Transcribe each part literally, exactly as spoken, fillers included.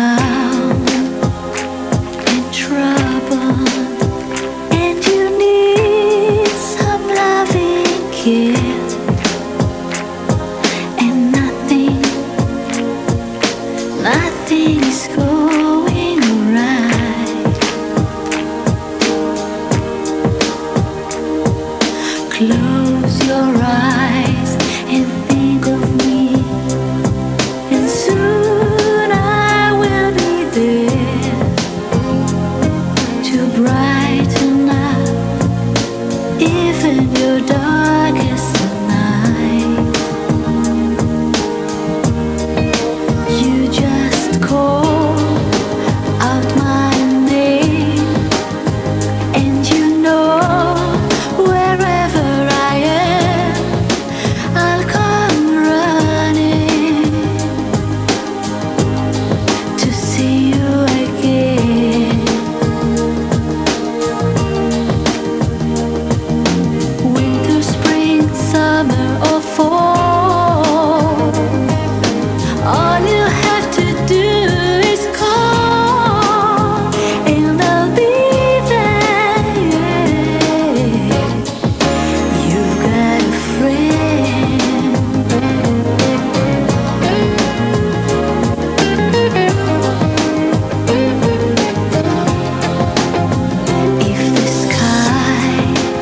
down in trouble, and you need some loving kiss, and nothing, nothing is going right. Close your eyes and think of me, and soon I will be there to brighten up even your darkest night. You just call out my name, and you know wherever I am, I'll come running to see you again. Winter, spring, summer or fall, all you have to do is call, and I'll be there. You've got a friend. If the sky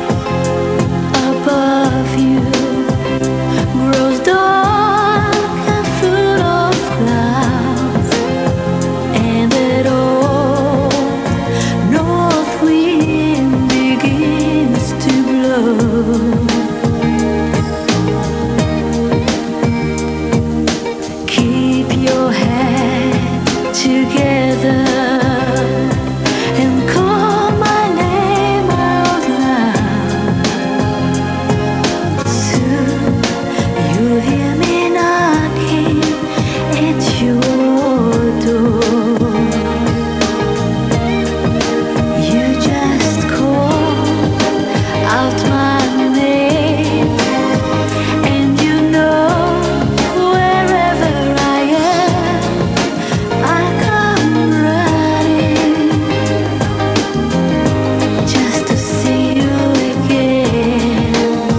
above you grows dark and full of clouds, and that old north wind begins to blow, keep your head together and call my name out loud. Soon you'll hear me knocking at your door. You just call out my name, and you know wherever I am, I'll come running just to see you again.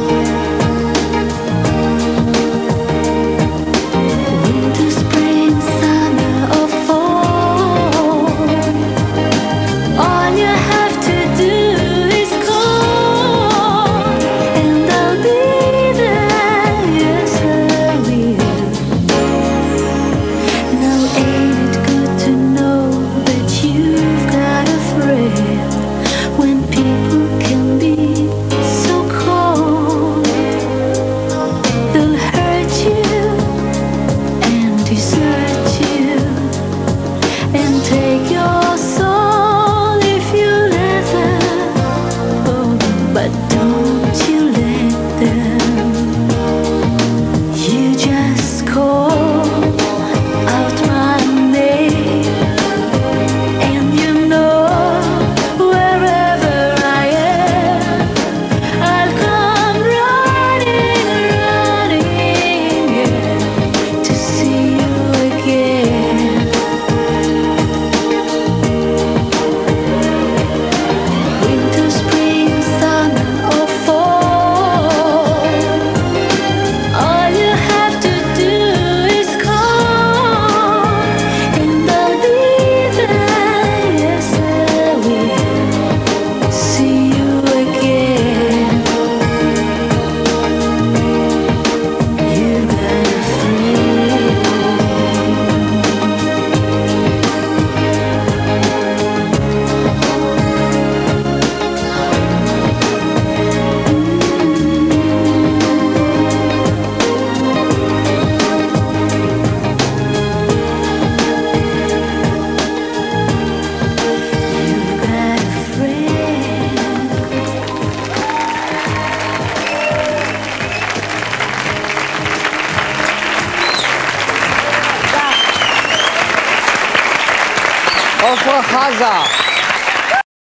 Winter, spring, summer or fall, all you have to do is call, and I'll be there. Yes, I will. Now ain't it good to know that you've got a friend, when people can be so cold? They'll hurt you and desert you and take your soul if you let them. Oh, but don't you let them. You just call out my name, and you know wherever I am, I'll come running, running, yeah, to see you again. Winter, spring, summer or fall, all you have to do is call, and I'll be there. Yes, I will see you again. You got a friend. You've got a friend. Ofra Haza.